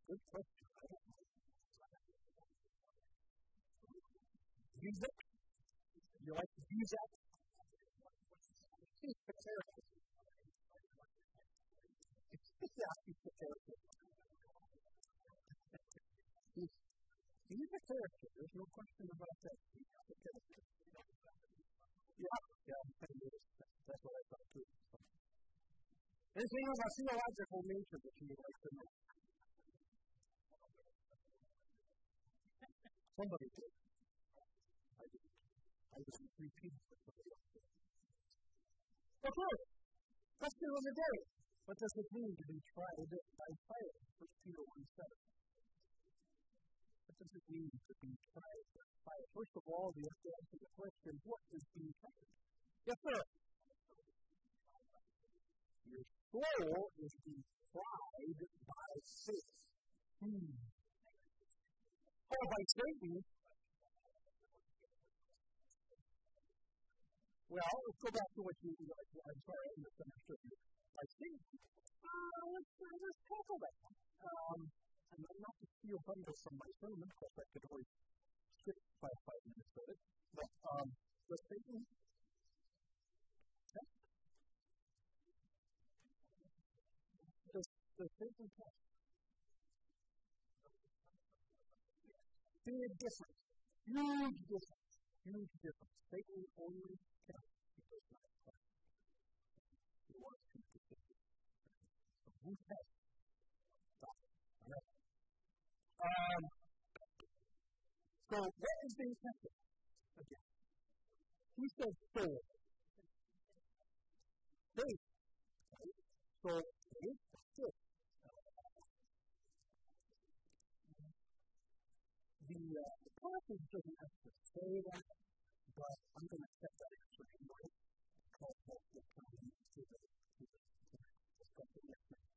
Good question. Use it? You like to use that? He's the character. Yeah, he's the character. He's a character. There's no question about that. He's a character. Yeah, that's what I thought too. Anything of a theological nature that you would like to know? Somebody did. I didn't. I was repeating what somebody else did. Okay, question of the day. What does it mean to be tried by fire? 1 Peter 1:7. What does it mean to be tried by fire? First of all, we have to answer the question, what is being tried? Yes, sir. Your soul is being tried by Satan. Oh, by Satan? Well, let's go back to what you like. I'm sorry, I misunderstood you. By Satan? Let's tackle that one. And not to steal thunder from my sermon, of course I could always skip 5 minutes of it. But, does Satan test? Does Satan test? Big difference. Huge difference. Huge difference. Satan only tests. He does not test. He wants to defeat it. So who tests? God. Right. So what is being tested? Again. He says soul. Faith. Right? So faith is good. The passage doesn't actually say that, but I'm going to accept that answer anyway, because that's what comes to the discussion next week.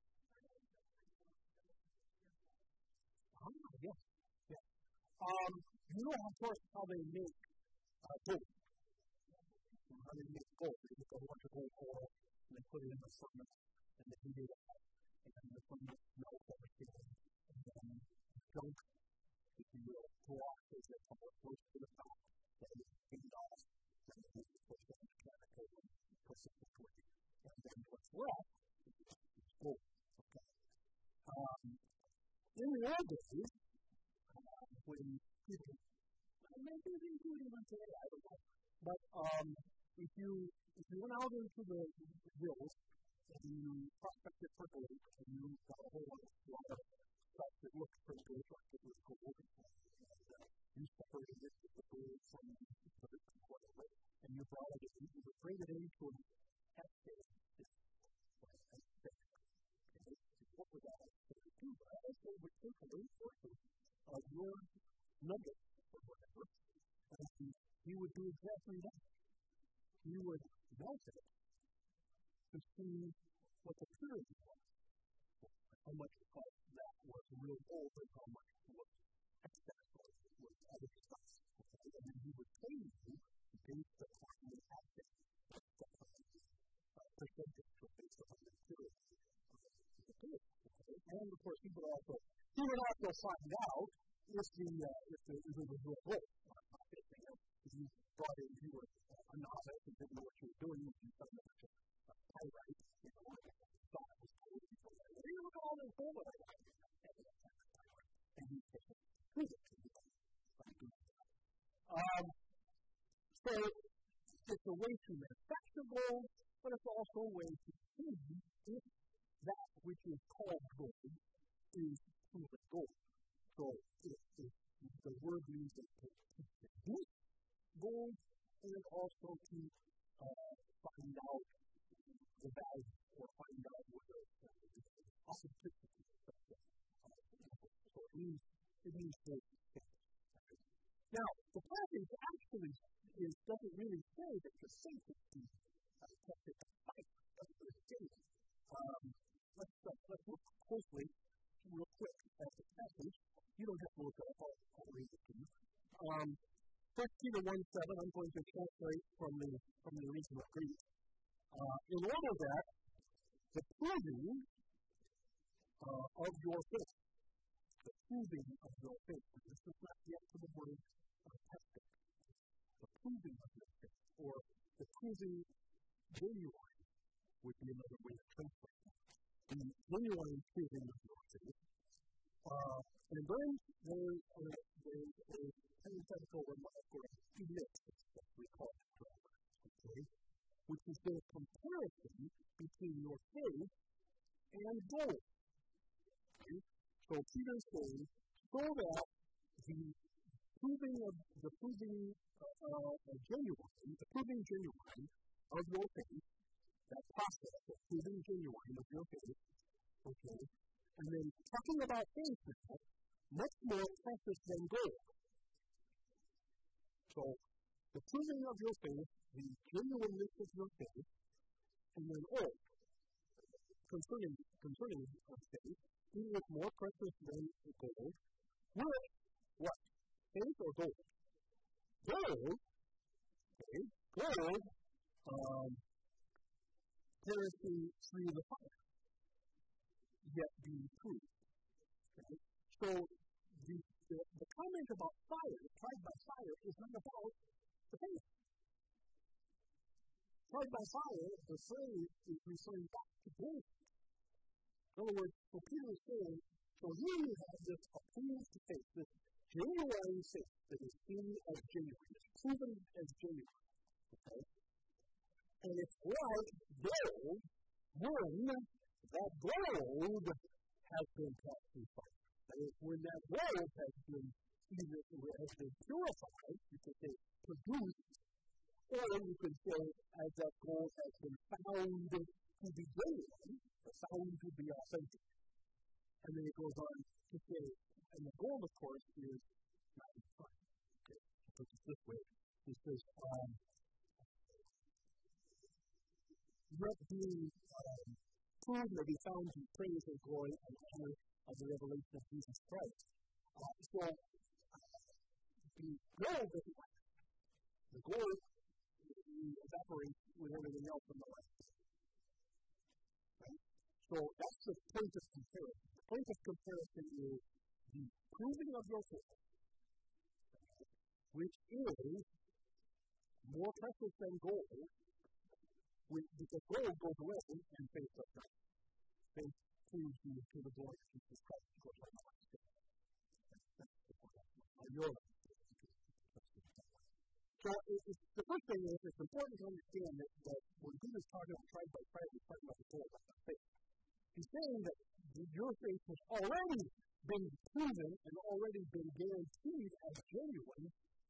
Yes. Yeah. You know, of course, how they make gold. How they make gold. They make a bunch of gold oil, and they put it in the furnace, and they heat it up, and then the furnace melts everything, and then junk, if you will, broth as they come up close to the top, that is steamed off, then they put some mechanical and push it between, and then what's left is gold. Okay. In the old days, when people, maybe they do it even today, I don't know, but if you went out into the hills and you prospected for gold and you got a whole lot of stuff that looked pretty good, like it was gold, and you separated it with the gold from whatever, and you brought it in, you would bring it into an essay. What would that essay do? That essay would take away portion of your nugget or whatever, and you would do exactly that. You would melt it to see what the purity was, how much of that was real gold and how much was excess was other stuff. And then he would pay you based upon the asset, percentage based upon the purity. And of course, he would also find out if it was real gold. If you brought in, you were a novice and didn't know what you were doing, and you found out that pyrite, thought it was gold, and you thought, hey, look at all this gold that I got. And you said, prove it to me. So, it's a way to manufacture gold, but it's also a way to see if that which is called gold is proven gold. So, the word means to produce gold and also to find out the value or find out what the authenticity of the so it means gold. Now, the passage actually doesn't really say that the safety tested the fight. That's what it's saying. Let's look closely, real quick, at the passage. You don't have to look at it, I'll read it to you. 1 Peter 1:7, I'm going to translate from the original Greek. In order that the proving of your faith, proving of your faith. This is not yet to the word testing. The proving of your faith, or the proving genuine, would be another way to translate it. The genuine proving of your faith. And then there's a parenthetical remark, or a ellipsis, as we call it, okay, which is the comparison between your faith and gold. Okay? So Peter's saying, so that the proving genuine of your faith, that process of proving genuine of your faith, okay, and then talking about faith now, much more precious than gold. So, the proving of your faith, the genuineness of your faith, and then concerning faith, being it more precious than gold, with what? Faith or gold? Gold, okay, perishing through the fire, yet being proved. Okay? So, the comment about fire, tried by fire, is not about the faith. Tried by fire, the phrase is referring back to gold. In other words, so Peter is saying, so here you have this approved faith, this genuine faith that is seen as genuine, it's proven as genuine. Okay? And it's like gold when that gold has been cast through fire. That is, when that gold has been purified, you could say produced, or you could say as that gold has been found to be genuine, or found to be authentic. And then it goes on to say, and the gold, of course, is not in fire. Okay, to put it this way, it says, yet being proved may be found to praise and glory and honor of the revelation of Jesus Christ. So, the gold doesn't matter. The gold evaporates with everything else in the life. Right? So, that's the point of comparison. The point of comparison is the proving of your faith, which is more precious than gold, because gold goes away and faith does not. Faith proves you to the glory of Jesus Christ. So the first thing is, it's important to understand that when Jesus is talking about tried by fire, he's talking about the gold, not faith. He's saying that your faith has already been proven and already been guaranteed as genuine.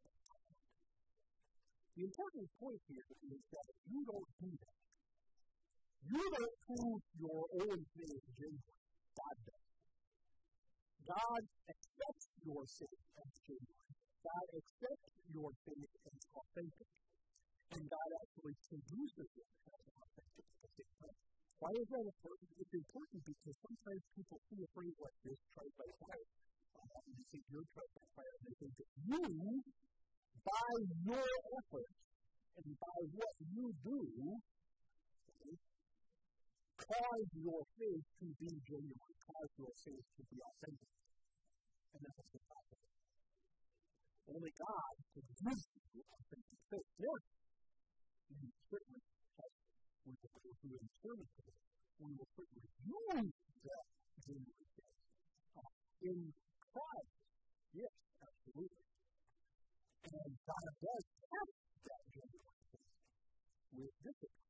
The important point here is that you don't do that. You don't prove your own faith genuine. God does. God accepts your faith as genuine. God accepts your faith as authentic. And God actually produces it as authentic at the same time. Why is that important? It's important because sometimes people see a phrase like this, tried by fire, and they think you're tried by fire, and they think that you, by your efforts, and by what you do, cause your faith to be genuine, cause your faith to be authentic. And that's what's impossible. Only God can give you authentic faith. Yes, you certainly have, with the people who determine it, we will certainly use that genuine faith. In Christ, yes, absolutely. And God does have that genuine faith with discipline.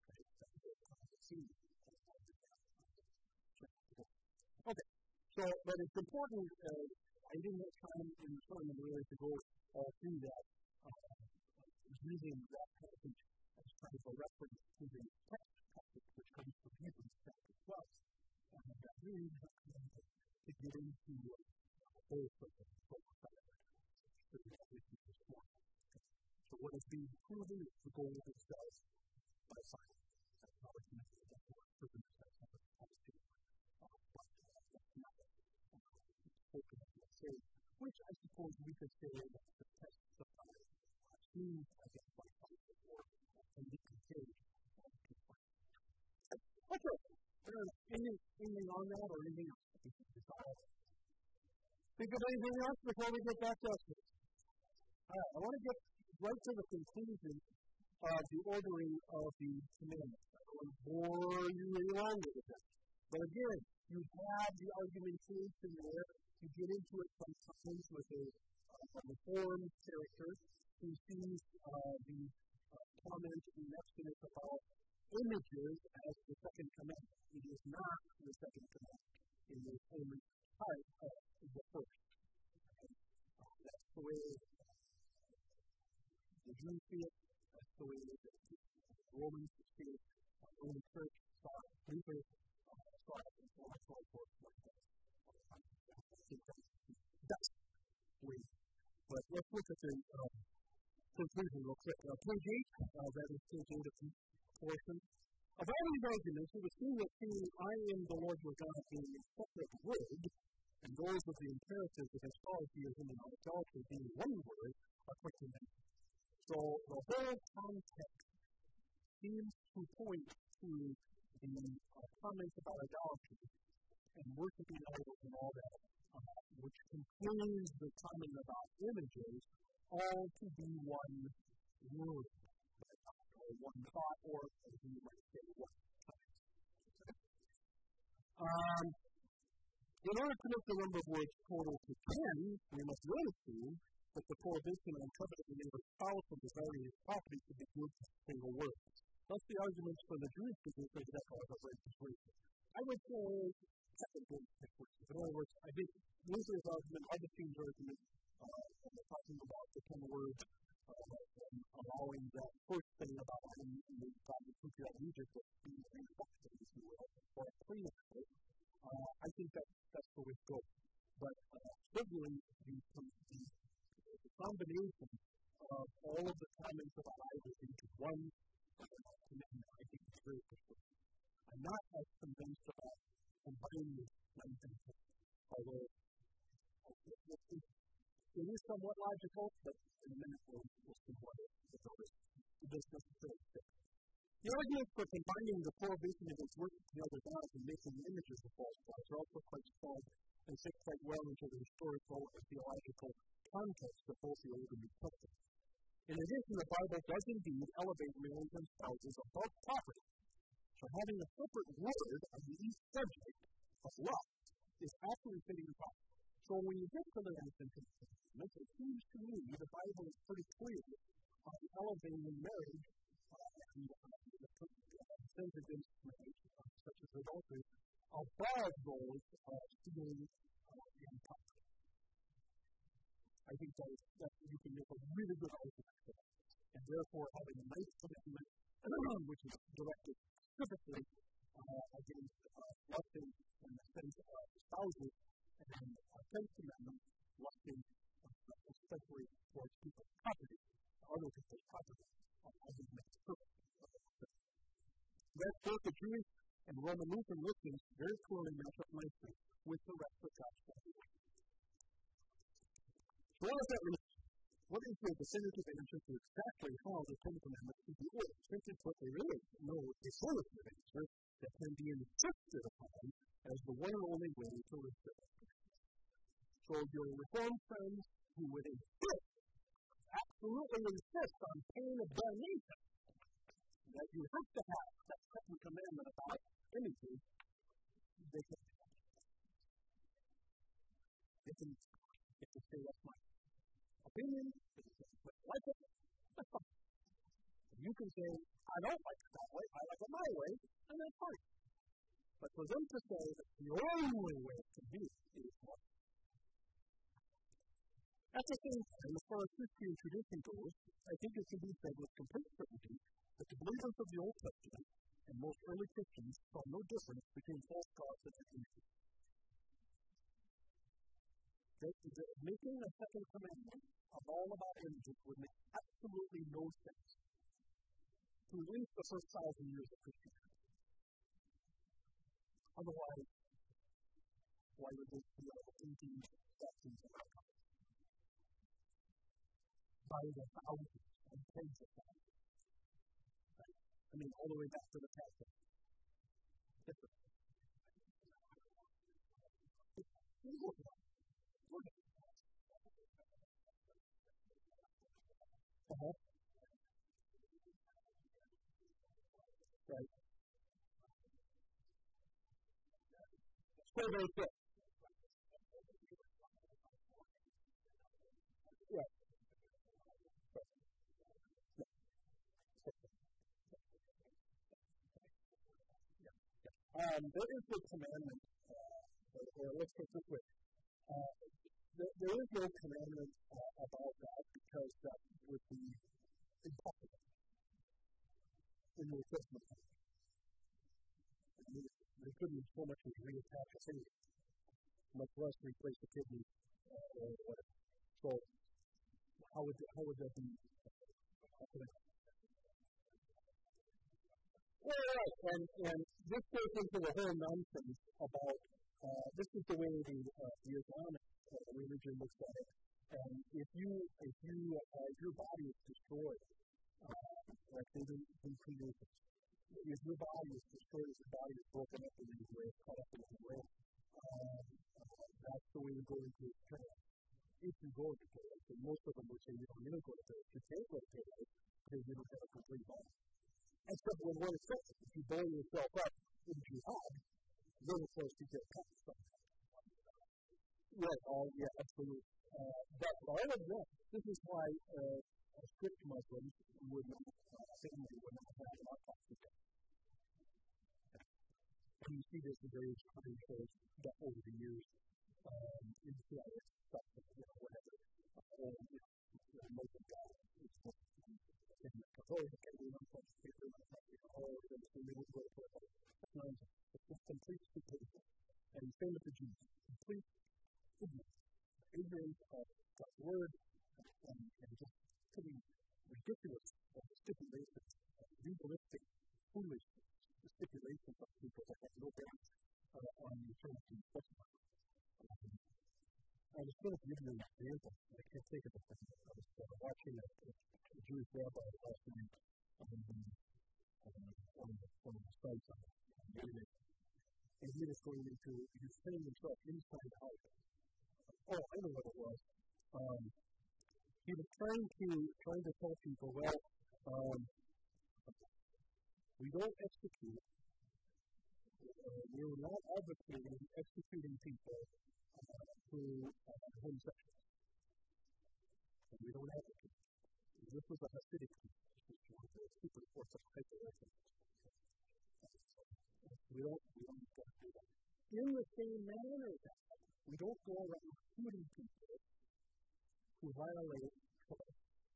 Okay, so, but it's important, I didn't have time in the sermon really to go all through that, using that passage as kind of a reference to the text passage which comes from Hebrews chapter 12. And I really have time to get into both of them. So what is being proven is the goal of itself by science. That's how it's meant to be proven itself by science. Which I suppose we could say that the test of science seems against by science before, and we can say okay, anything on that or anything else? Think of anything else before we get back to Exodus? All right, I want to get right to the conclusion of the ordering of the commandments. I don't want to bore you any longer with that. But again, you have the argumentation there. You get into it sometimes with a reformed character who sees the comment in Exodus about images as the second commandment. It is not the second commandment. It is only part of the first. That's the way the Jews see it. That's the way the Romans see it. The Roman Church saw it. Luther saw it, and so on and so forth. That's the way. But let's look at the conclusion real quick. Page 8, that is page 8 of the portion. Of all these arguments, it would seem that seeing I am the Lord your God being a separate word, and those of the imperatives against polytheism and idolatry being one word, are quite connected. So the whole context seems to point to the comments about idolatry and worshiping idols and all that, which concludes the comment about images, all to be one word, or one thought, or as you might say, one context. In order to make the number of words total to 10, we must then assume that the prohibition on coveting the neighbor's house and desiring his property to be grouped as a single word. Thus, the arguments for the Jewish position exactly as I've persuasion. I would say second persuasion. In other words, I think Luther's argument, Augustine's argument, talking about the 10 words, allowing that first thing about the God of country of Egypt as being manufactured, if you will, or a clean it. I think that's the way to go. But certainly the combination of all of the comments about idols into one commitment, I think is very persuasive. I'm not as convinced about combining many things, although it is somewhat logical, but in a minute we'll see what it does necessarily fit. The arguments for combining the prohibition against worship the other gods and making images of false gods are also quite strong and fit quite well into the historical and theological context of both the Old and New Testament. In addition, the Bible does indeed elevate marriage and spouses above property. So having a separate word on the each subject of lust is absolutely fitting the Bible. So when you get to the Ten Commandments, it seems to me the Bible is pretty clear on elevating marriage and the sins against marriage, such as adultery, above those stealing and property. I think that you can make a really good argument for that. And therefore, having a ninth commandment, which is directed specifically against lusting and the sins of spouses, and a 10th commandment, lusting especially towards people's property, other people's property, I think makes perfect sense. That's both the Jewish and Roman Lutheran listings very clearly match up nicely with the rest of God's Bible. So what does that mean? What is the definitive answer to exactly how the Ten Commandments should be ordered? Simply put, there really is no definitive answer that can be insisted upon as the one and only way to live them. So your Reformed friends who would absolutely insist on pain of damnation that you have to have that second commandment about images, they can say that's my opinion, they can say I like it, that's fine. You can say, I don't like it that way, I like it my way, and that's fine. But for them to say that the only way it can be is one. At the same time, as far as Christian tradition goes, I think it can be said with complete certainty that the believers of the Old Testament and most early Christians saw no difference between false gods and images. Making a second commandment of all about images would make absolutely no sense to at least the first 1,000 years of Christianity. Otherwise, why would this be empty statues and icons? By the thousands and tens of thousands. Right? I mean, all the way back to the Passover. Different. Look at Right. So they say. Yeah. There is a commandment, or let's put it this way. There is no commandment about that because that would be impossible in the Old Testament. They couldn't so much as reattach a finger, much less replace the kidney or whatever. So, how would that be? Well, right, and this goes into the whole nonsense about this is the way the Islamic religion looks at it. And if your body is destroyed, like they didn't do creation, if your body is destroyed, if your body is broken up in any way, cut up in any way, that's the way you go into paradise. If you go into paradise, and most of them would say you don't need to go to paradise. You can't go to paradise because you don't have a complete body. Except when one is sick, if you burn yourself up in jihad, then of course you get cut from that. Right, yeah, absolutely. But all of that, this is why strict Muslims would not say they would not have an autopsy. And you see this in various crime shows that over the years, in CIA, stuff, whatever, Muslim guy, it's just complete stupidity. And same with the Jews. Complete ignorance. Ignorance of God's word and just pretty ridiculous stipulations, legalistic, foolish stipulations of people that have no basis on eternity whatsoever. I was going to give you an example. I can't think of it. I was watching a Jewish rabbi last night on the sites on the internet. And he was going into, he was turning himself inside out. Oh, I know what it was. He was trying to tell people, well, we don't execute. We're not advocating executing people who are homosexuals. And we don't advocate. This was a Hasidic super orthodox religion. We don't do that. In the same manner that we don't go around shooting people who violate Sabbath.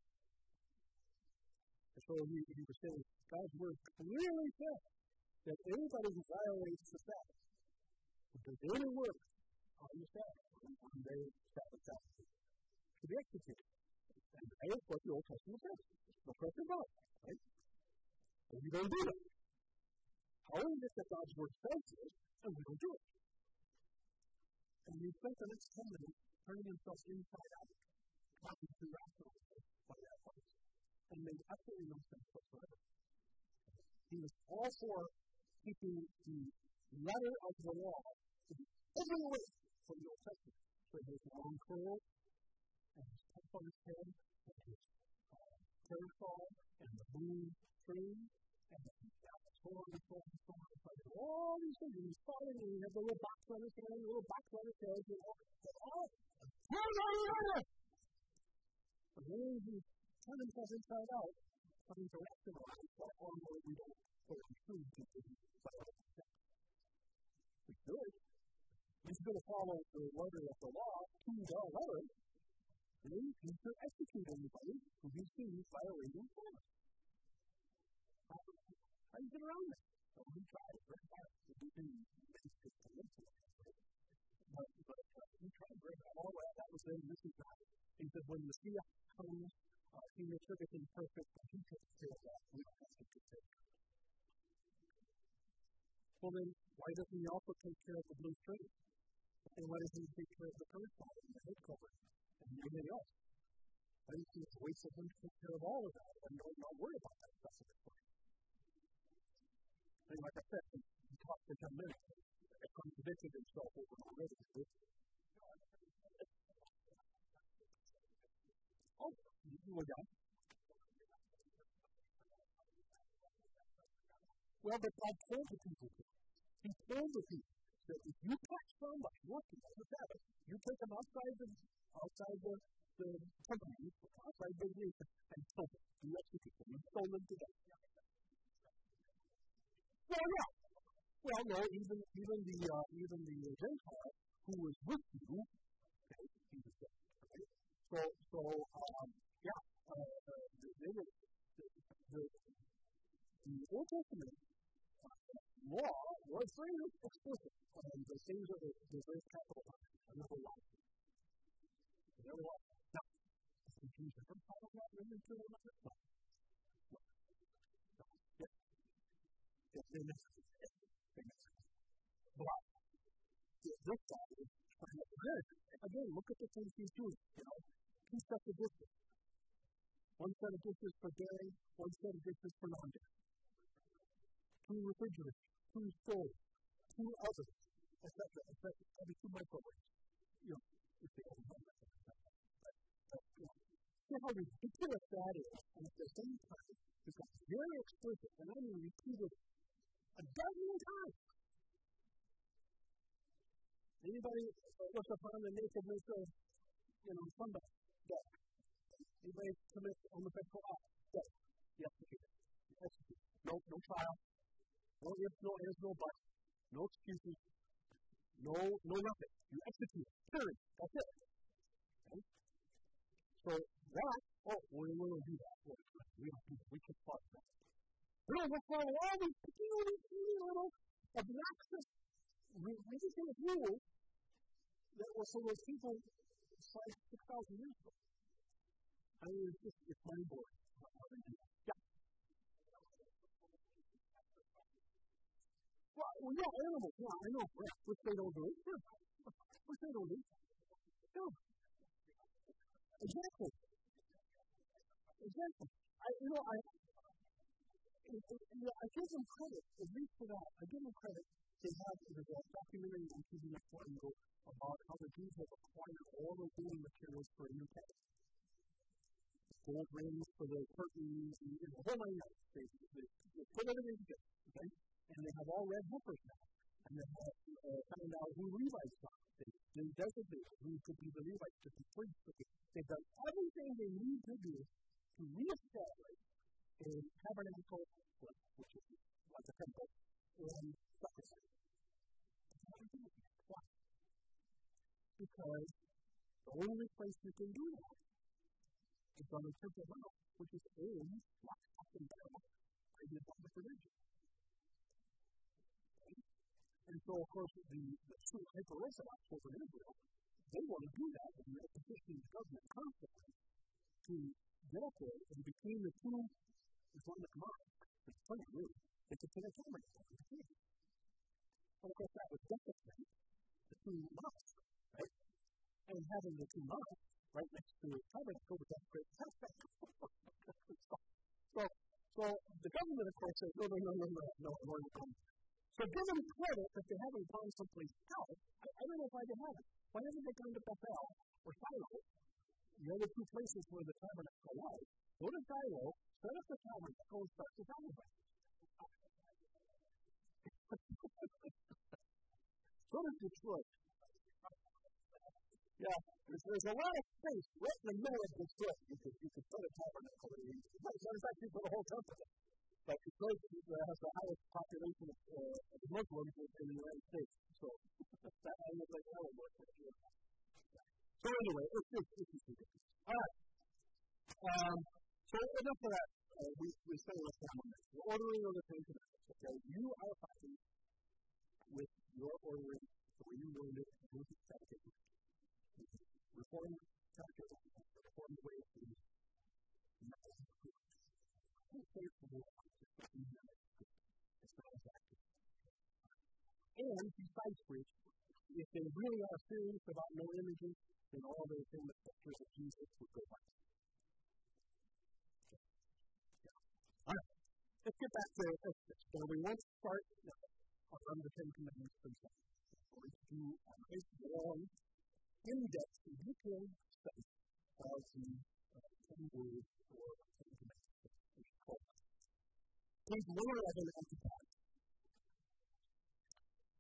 And so he was saying, God's word clearly says that anybody who violates the Sabbath, who does any work on the Sabbath, on the Sabbath, should be executed. And that is what the Old Testament says. No question about it, right? And we don't do it. How is it that God's word says this, and we don't do it? And he spent the next 10 minutes turning himself inside out, talking to rationalism by that point, and made absolutely no sense whatsoever. He was all for keeping the letter of the law to be every way from the Old Testament. So his long curl, and his cup on his head, and his parasol, and the moon tree, and the so on and so on and so on. All these things, and he's following, and he has a little box on his head, a little box on his head, and all, and then he turned himself inside out, trying to rationalize that normally we don't sort of choose people who violate the Sabbath. We should. He's going to follow the letter of the law to the letter, and then he should execute anybody who he sees violating the Sabbath. How do you get around that? Well, he tried very hard to do things to listen. But he tried very hard. All that, that was then, this is not. He said, when the Messiah comes, he makes everything perfect, and he takes care of that. We don't have to take care of that. Well, then, why doesn't he also take care of the blue string? And why doesn't he take care of the parasol and the head cover and everything else? I think it's a waste of him to take care of all of that and not worry about that stuff at this point. And like I said, he talked for 10 minutes. He contradicted himself over and over again. Oh, you were done. Well, but God told the people to. He told the people that if you catch somebody working on the Sabbath, you take them outside the company, outside the nation, and kill them. You execute them. You stone them to death. Well, yeah. Well, no, even the Gentile who was with you, okay, he was dead. Okay? So, yeah, the Old Testament law was very explicit on the things that were very capital number one. There was not confusion. From part of that really to another side. But this guy is trying to good. Again, look at the things he's doing. Two sets of dishes. One set of dishes for dairy, one set of dishes for non-dairy. Two refrigerators, two stoves, two ovens, etc. Every two microwaves. It's the old one. See how ridiculous that is, and at the same time, it's very explicit, and I mean repeated a dozen times. Anybody look upon the nakedness of, somebody? Dead. Anybody commits homosexual act? Dead. You execute it. You execute it. No trial. No ifs, no ands, no buts. No excuses. No nothing. You execute it. Period. That's it. Okay? So that, we don't do that. We don't do that. We can follow that. We don't follow all these little obnoxious ridiculous rules that were for those people 6,000 years ago. I mean, it's mind-blowing. Yeah. Well, yeah, animals. Yeah, I know. Which they don't do. Yeah. Which they don't do. Yeah. Exactly. I give them credit, at least for that. I give them credit. They have a documentary on TV about how the Jews have acquired all the building materials for a new temple. Gold rings for the curtains, and the whole nine yards. They put everything together, okay? And they have all red heifers now. And they have found out who Levites are. They designated who could be the Levites, to be priests. They've done everything they need to do to reestablish a tabernacle, which is like a temple, and sacrifice. Why? Because the only place you can do that is on the Temple Mount, which is owned, locked up and down by the Islamic religion. And so, of course, the true hyper-Orthodox over in Israel, they want to do that, and they're petitioning the government constantly to get up there, and between the two Islamic mosques, it's funny, really, they could put a tabernacle in between. And of course, that would desecrate the two mosques, right? And having the two mosques right next to the tabernacle would desecrate the tabernacle. So the government, of course, says, no, so give them credit that they haven't gone someplace else. I don't know why they haven't. Why haven't they gone to Bethel or Shiloh, the other two places where the tabernacle was? Go to Shiloh, set up the tabernacle, and start the sacrifice. So does Detroit. Yeah, there's a lot of space right in the middle of Detroit. You could put a tabernacle in. There's actually put a whole temple in. But Detroit has the highest population of Muslims in the United States. So I look like that would work for sure. So anyway, it's ridiculous. All right. So enough of that. We spent a lot of time on this. The ordering of the Ten Commandments. Okay, you are happy with your ordering the way you learned it in Luke's catechism. Reform catechism. Reform the way it is. And besides which, if they really are serious about no images, then all the famous pictures of Jesus would go by. All right, let's get back to Exodus. So we want to start on the Ten Commandments themselves. We're going to do a nice long, in-depth, detailed study of the 10 words or 10 Commandments. Page 111 of the Bible.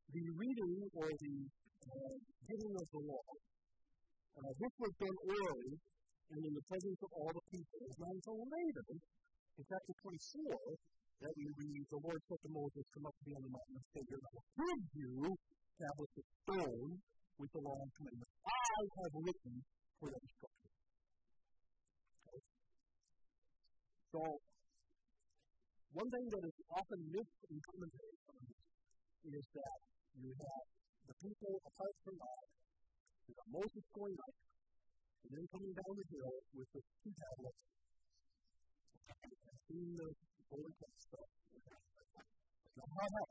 the reading or the giving of the law, this was done orally and in the presence of all the people. It's not until later, in chapter 24, that we read, the Lord said to Moses, come up to me on the mountain and say, I will give you tablets of stone with the law and commandments I have written for that instruction. Okay. So, one thing that is often missed in commentaries is that you have the people apart from God, you got Moses going up, and then coming down the hill with the two tablets, and seeing the golden stuff. Now, how about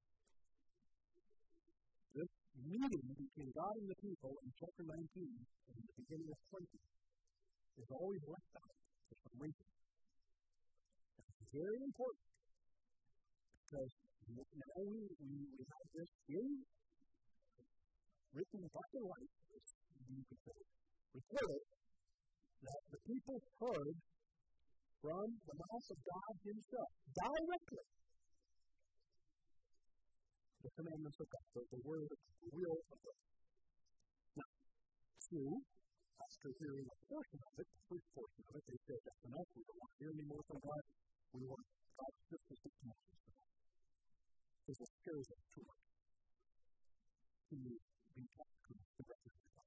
this meeting between God and the people in chapter 19 and the beginning of 20 is always left out for some reason. It's very important because now we have this in written black and white, you could say, recorded that the people heard from the mouth of God Himself directly the commandments of God, the word, the will of God. Now, two, after hearing a portion of it, the first portion of it, they said, that's enough, we don't want to hear any more from God, we want God just to speak to Moses. Because it scares us too much to be taught to represent God.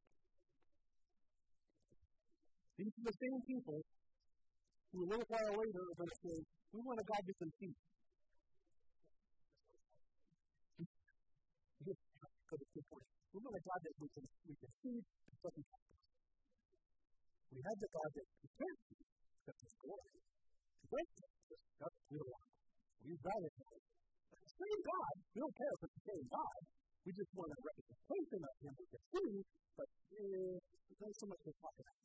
These are the same people who a little while later are going to say, we want a God we can see. We want a God that we can see and doesn't have to. We have the God that we can't see, except His glory. Great justice, that's what we don't want. We value Him. The same God, we don't care if it's the same God. We just want a representation of Him we can see, but not so much to talk about.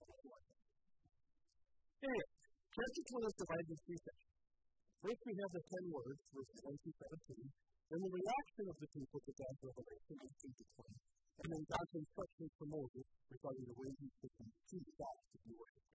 Anyway, chapter 20 is divided into three sections. First, we have the 10 words, verses 1 through 17. Then the reaction of the people to God's revelation, 18 to 20. And then God's instructions to Moses regarding the way he should choose God to be worshipped.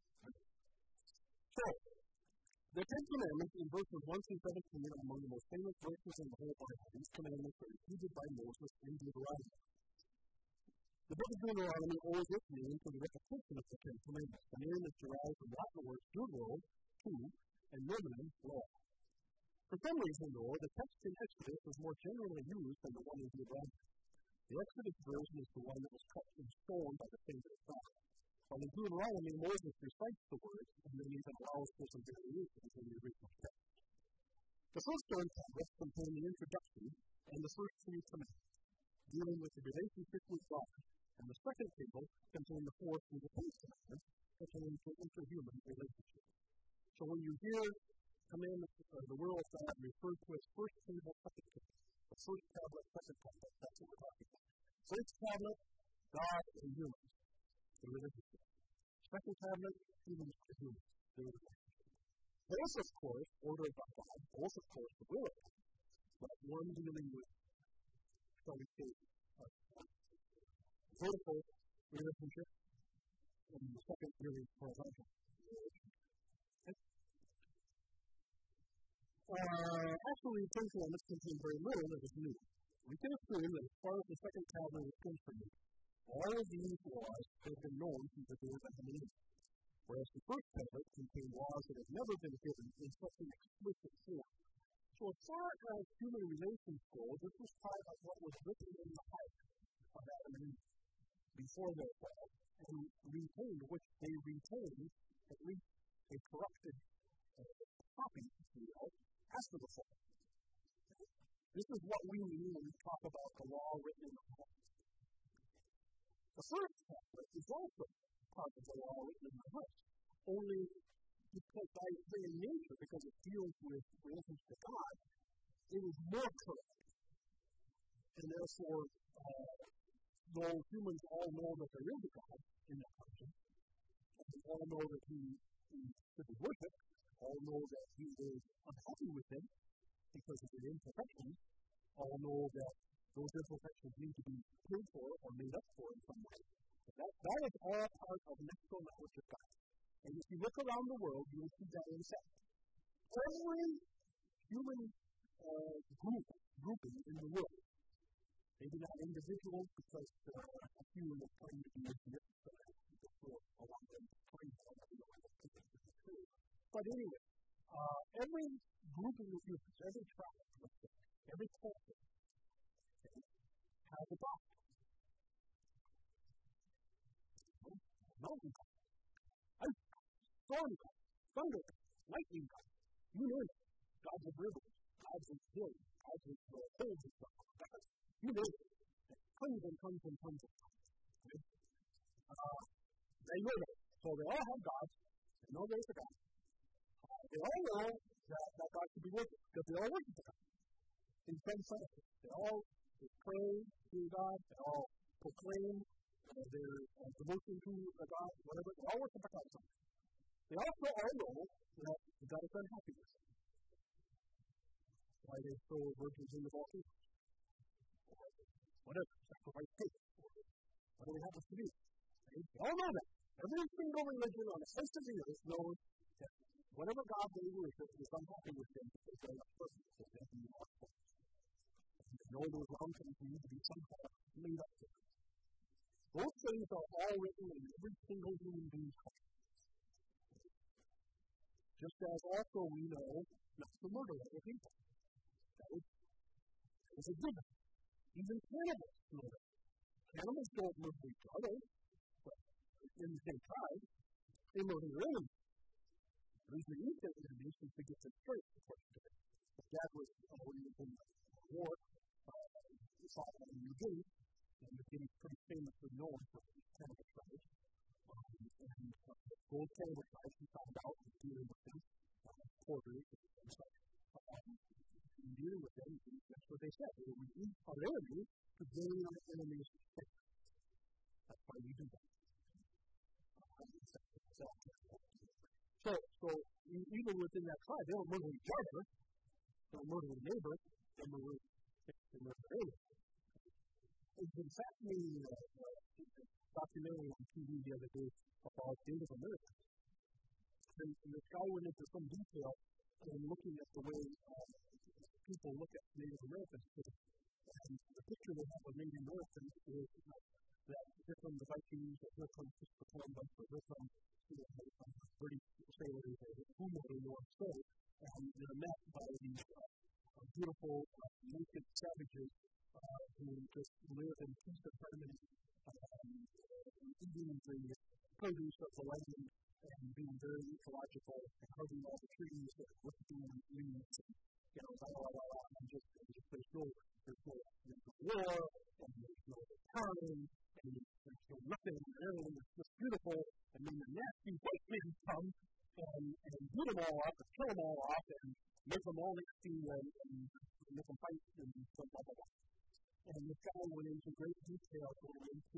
So, the 10 Commandments in verses 1 through 17 are among the most famous verses in the whole Bible. These commandments are repeated by Moses in Deuteronomy. The book of Deuteronomy owes its name to the repetition of the 10 Commandments. The name is derived from Latin words deutero, two, and nomen, law. For some reason, though, the text in Exodus is more generally used than the one in Deuteronomy. The Exodus version is the one that was cut in stone by the finger of God. While in Deuteronomy, Moses recites the words and then even allows for some variations in the original text. The first 10 tablets contain the introduction and the first 3 commandments, dealing with the relationship with God, and the second table contains the 4th through the 10th commandments, pertaining to interhuman relationship. So when you hear commandments of the will of God referred to as first table, second table, the first tablet, second tablet, that's what we're talking about. First tablet, God and humans, the relationship. Second tablet, humans to humans, the relationship. Both, of course, ordered by God, both, of course, the will of God, but one dealing with, shall we say, vertical relationship, and the second really horizontal relationship. Actually, the 10 Commandments contain very little that is new. We can assume that as far as the second tablet is concerned, all of these laws have been known since the days of Adam and Eve, whereas the first tablet contained laws that have never been given in such an explicit form. So as far as human relations go, this was part of what was written in the heart of Adam and Eve before their fall, and retained, which they retained, at least a corrupted copy, if you will, after the fall. This is what we mean when we talk about the law written in the heart. The first tablet is also part of the law written in the heart, only because by its very nature, because it deals with relations to God, it is more correct. And therefore, though humans all know that there is a God in that conscience, and we all know that He should be worshipped, all know that He is unhappy with them because of their imperfections, all know that those imperfections need to be paid for or made up for in some way. But that is all part of natural knowledge of God. And if you look around the world, you will see that in fact. Every human grouping in the world Maybe not individuals, because a few of them claim to be atheists, so before a lot of them claim to be true. But anyway, every group of humans, every tribe, every culture, has a God. Mountain God, ice God, storm God, thunder God, lightning God, you name it. Gods of rivers, gods of hills, gods of hills of God, you name it. Tons and tons and tons of gods. Okay? They know that. So they all have gods. They know there's a God. They all know that God should be worshipped, because they all worship the God. In some sense, they all pray to God, they all proclaim their devotion to a God, whatever. They all worship a God. They also all know that the God is unhappy with them. Why they throw virgins in the volcano. Whatever, sacrifice pigs, whatever it happens to be. Okay? They all know that. Every single religion on the face of the earth knows that whatever God they worship is unhappy with them because they're not perfect, because they're not perfect. They know those wrong things need to be somehow made up for. Those things are all written in every single human being's heart. Just as also we know not to murder other people. That is a given. Even cannibals know that. Cannibals don't murder each other, but in the same tribe, they murder their enemies. The reason they eat their enemies is to get them straight, according to them. That was when he was in the war, fought in New Guinea, and New Guinea is pretty famously known for its cannibal tribes. And those cannibal tribes, he found out in dealing with them, quarters and such. In dealing with them, that's what they said. We eat our enemies to gain our enemies' faith. That's why we do that. So even within that tribe, they don't murder each other. They don't murder their neighbor. They murder their enemy. In fact, we documentary on TV the other day about Native Americans. And this guy went into some detail in looking at the way people look at Native Americans. And the picture they have of Native Americans is that here come the Vikings, or here comes Christopher Columbus, or here comes British sailors, or who knows what. So, and they're met by these beautiful, naked savages who just live in peace and harmony, eating the produce of the land and being very ecological and hugging all the trees that are lifting leaves and, and just there's no war, and there's no time, and there's no nothing, and everything is just beautiful, and then the nasty white men come and beat them all up, and kill them all off, and make them all nasty, and make them fight, and blah, blah, blah, blah. And this guy went into great detail going into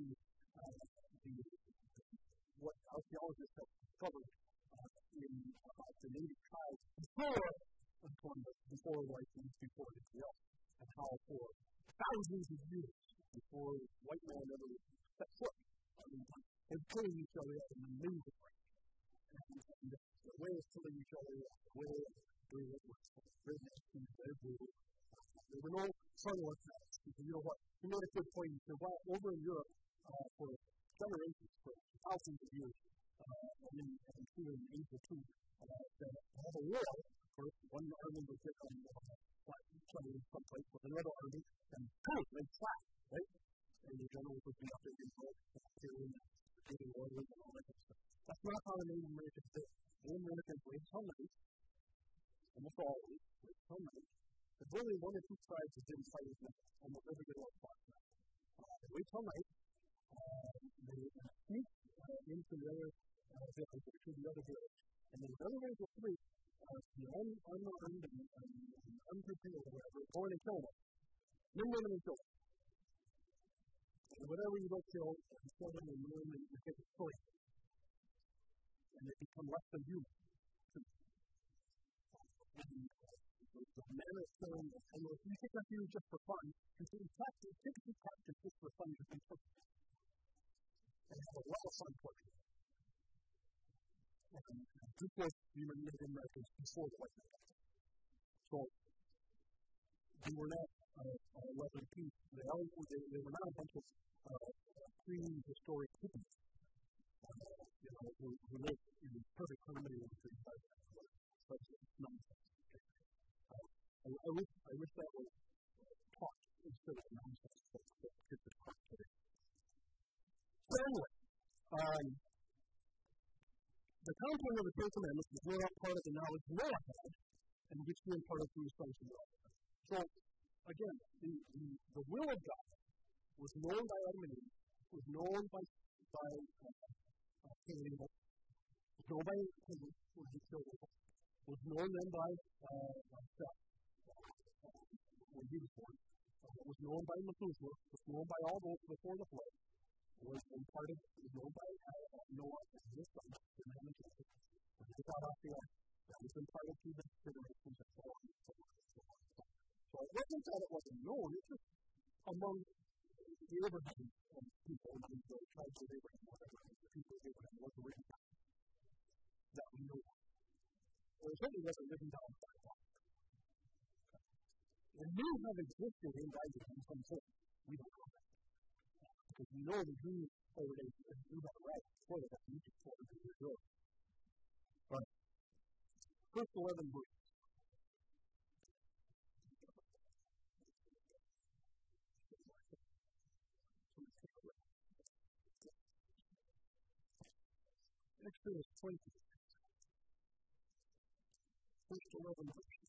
what archaeologists have discovered about the native tribes before Columbus, before Vikings, before anything else, and how for thousands of years before white man ever set foot on the land, they're killing each other at an amazing rate. And the way of killing each other, the way of doing it was very nasty, very brutal. There were no frontal attacks. You know what? He made a good point. He said, well, over in Europe, for generations, for thousands of years, and here in Asia too, that had a war. First, one army would get on each other in some place with another army, and boom, they clash, right? And the generals would be up there in both, getting orders and all that kind of stuff. That's not how the Native Americans did. Native Americans wait till night, almost always, wait till night. There's only one or two tribes that didn't fight as much, almost every good one fought. They wait till night, they sneak into the other village, to the other village, and then the other village will sleep, the unarmed and unprepared or whatever, go in and kill them. Men, women, and children. And whatever you don't kill, you kill them and ruin them, you take a story. And they become less than human. The manner of killing them, and if you think that you just for fun, you can typically practice just for fun, you can torture them. And have a lot of fun torturing them. And this was Native Americans before the white man. So, They were not 11 people. They were not a bunch of prehistoric hippies who lived in perfect harmony with the environment. Such nonsense. I wish that was taught instead of nonsense that kids are taught today. So anyway, the content of the Ten Commandments is not part of the knowledge Noah had, and which we imparted through his sons and daughters. So, again, the will of God was known by Adam and Eve, was known by Cain and Abel, was known by Cain when he killed Abel, was known then by Seth when he was born, was known by Methuselah, was known by all those before the flood, was known by Noah and his sons, Ham and Japheth, when they got off the ark. That was imparted to the generations and so on and so on and so on. So it wasn't that it wasn't known, it's just among the Abraham people, and the tribes of Abraham, whatever, the people of Abraham wasn't written down. That we know. Well, it certainly wasn't written down by God. It may have existed in writing in some form. We don't know that. Because we know that he already knew that right before that Egypt 400 years ago. But first 11 verses. Exodus 20. First 11 verses.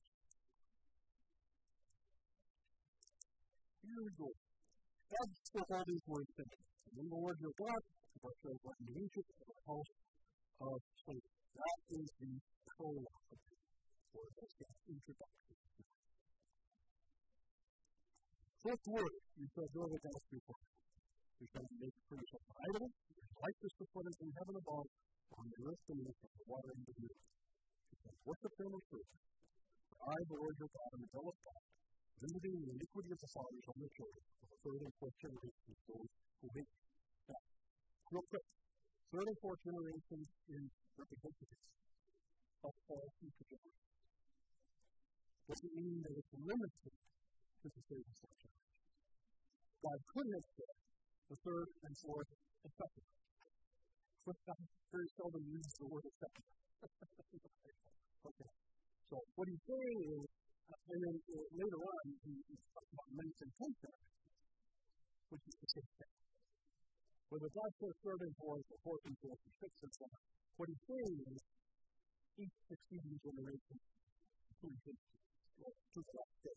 Here we go. God spoke all these words to me. And the Lord your God, who brought you out of Egypt, from the house of slavery. That is the prologue of it, or that's the introduction. First word, you shall build a house before you. You shall make for yourself an idol, like this to put it in heaven above, on the earth beneath, and the water into the earth. You shall worship them and serve them. For I, the Lord your God, am a jealous God, visiting the iniquity of the fathers on their children, for the third and fourth generation of those who hate me. Now, real quick, third and fourth generation is representatives of all future generations. Doesn't mean that it's limited to the third and fourth generation. God could have said the third and fourth and second. But God very seldom uses the word second. Okay. So what he's saying is, and then later on, he talks about ninth and tenth generation, which is the same thing. Whether God says third and fourth, or fourth and fifth, or sixth and seventh, what he's saying is each succeeding generation to the last day.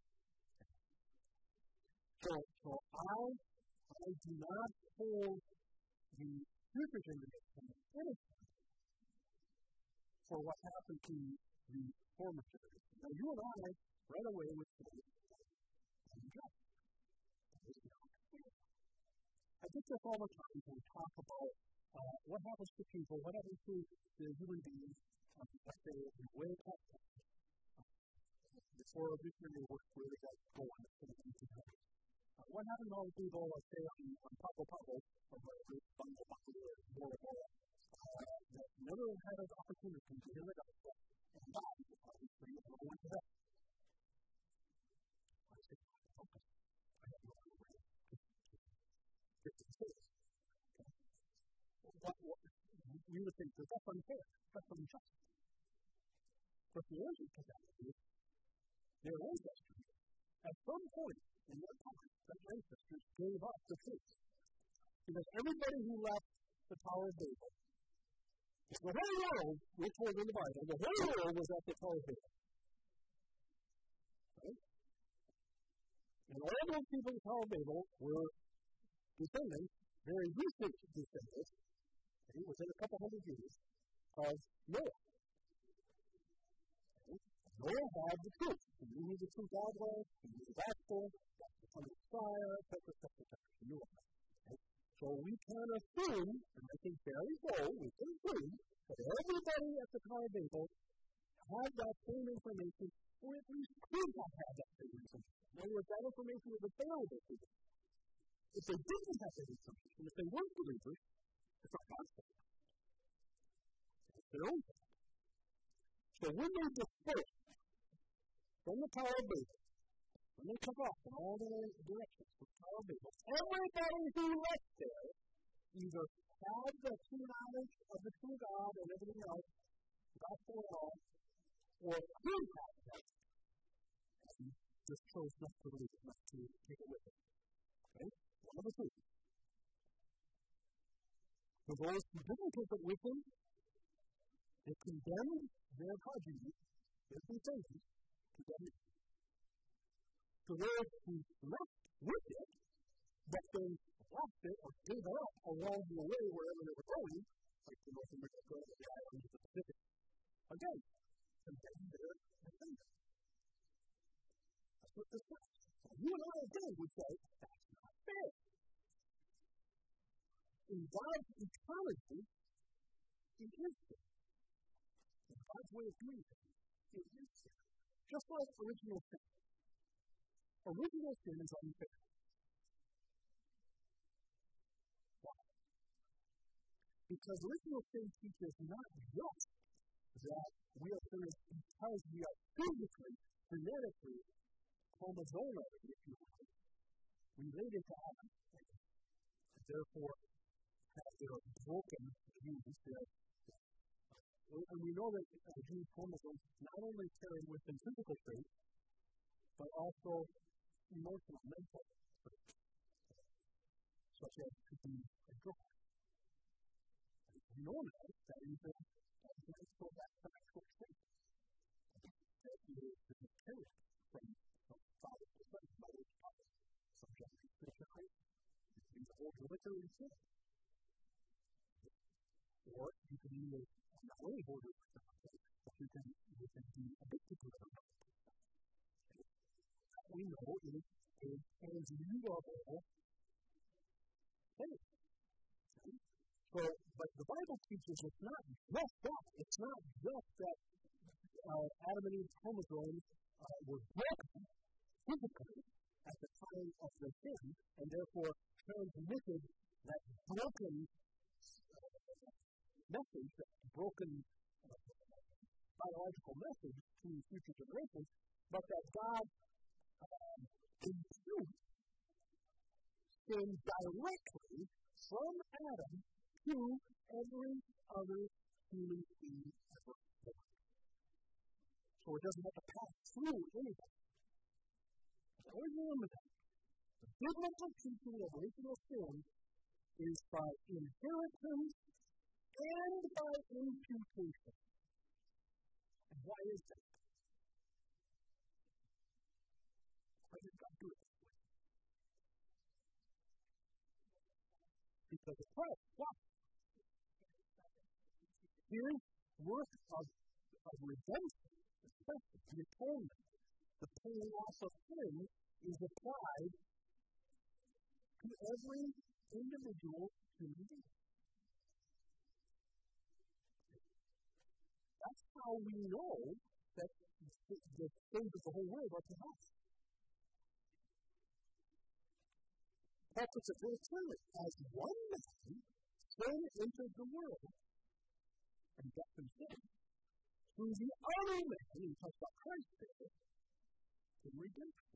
So I do not hold the future generation innocent for what happened to the former generation. Now, you and I, right away, would say, I get this all the time when we talk about what happens to people, what happens to the human beings, let's say, way past that. Before this year was really got going in the 1800s. What happened to all the people, let's say, on Pablo Pablo, or whatever, Bungle Bungle, or Bora Bora, that never had an opportunity to hear the gospel, and died, obviously, and went to hell. I say, okay, I have no idea where it's saved. We would think that that's unfair, that's unjust. But the answer to that is, their ancestors, at some point in their time, their ancestors gave up the truth. Because everybody who left the Tower of Babel, the whole world, we're told in the Bible, the whole world was at the Tower of Babel. Right? And all those people in the Tower of Babel were descendants, very recent descendants, within a couple hundred years, of Noah. Noah had the truth. He knew who the true God was, he knew the gospel, God was coming to fire, etc. He knew all that. Okay? So we can assume, and I think fairly so, we can assume that everybody at the Tower of Babel had that same information, or at least could have had that same information. In other words, that information was available to them. If they didn't have that information, if they weren't believers, it's not God's fault. It's their own fault. So when they dispersed from the Tower of Babel, and they took off in all the directions from Tower of Babel. Everybody who left there either had the true knowledge of the true God and everything else, gospel and all, or could have that, and just chose not to believe it, not to take it with them. Okay? One of the two. For those who didn't take it with them, they condemned their progeny, their descendants, to damnation. For those who left with it, but then lost it or gave it up along the way wherever they were going, like the North America or the islands of the Pacific, again, condemned their descendants. That's what this says. You and I again would say, that's not fair. In God's eternity, it is fair. In God's way of doing things, it is fair. Just like original sin. Original sin is unfair. Why? Because original sin teaches not just that we are sinners because we are physically, genetically, chromosomally, if you will, related to Adam, and therefore have their broken genes. And we know that gene chromosomes not only carry with them physical traits, but also emotional, mental traits, such as to be a joy. We know now that even so that's an actual trait that is carried from father to son, mother to father, some generation to generation. These are all hereditary sin. Or you can either not only hold it, but you can be addicted to it. We know it is a transmutable thing. So, but the Bible teaches it's not just that. It's not just that Adam and Eve's chromosomes were broken physically at the time of their sin, and therefore transmitted that broken message, that broken biological message to future generations, but that God imputes sin directly from Adam to every other human being ever born. So it doesn't have to pass through anybody. Always remember that. The biblical teaching of original sin is by inheritance and by imputation. And why is that? Why did God do it this way? Because it's right. Why? His work of redemption, the atonement, the paying off of sin, is applied to every individual human being. That's how we know that the things of the whole world are to us. Paul puts it very clearly. As one man, sin entered the world, and death and sin, through the other man, he talks about Christ there, in redemption.